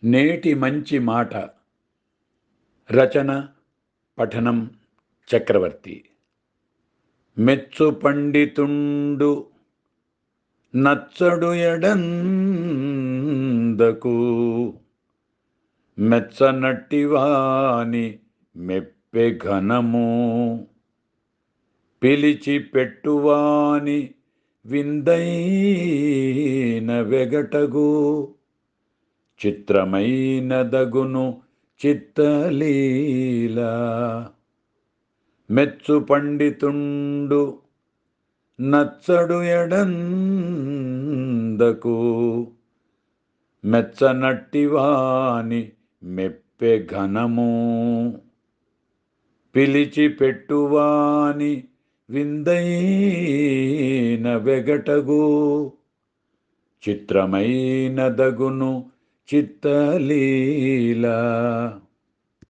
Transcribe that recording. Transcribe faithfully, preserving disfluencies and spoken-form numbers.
నేటి మంచి మాట. రచన పఠనం చక్రవర్తి. మెచ్చు పండితుండు నచ్చడు ఎడందకు, మెచ్చనట్టివాని మెప్పె ఘనము, పిలిచి పెట్టువాని విందైన వెగటగు, చిత్రమైన దగును చిత్తలీల. మెచ్చు పండితుండు నచ్చడు ఎడందకు, మెచ్చనట్టివాని మెప్పె ఘనము, పిలిచి పెట్టువాని విందైన వెగటగు, చిత్రమైన దగును చిత్తలీల.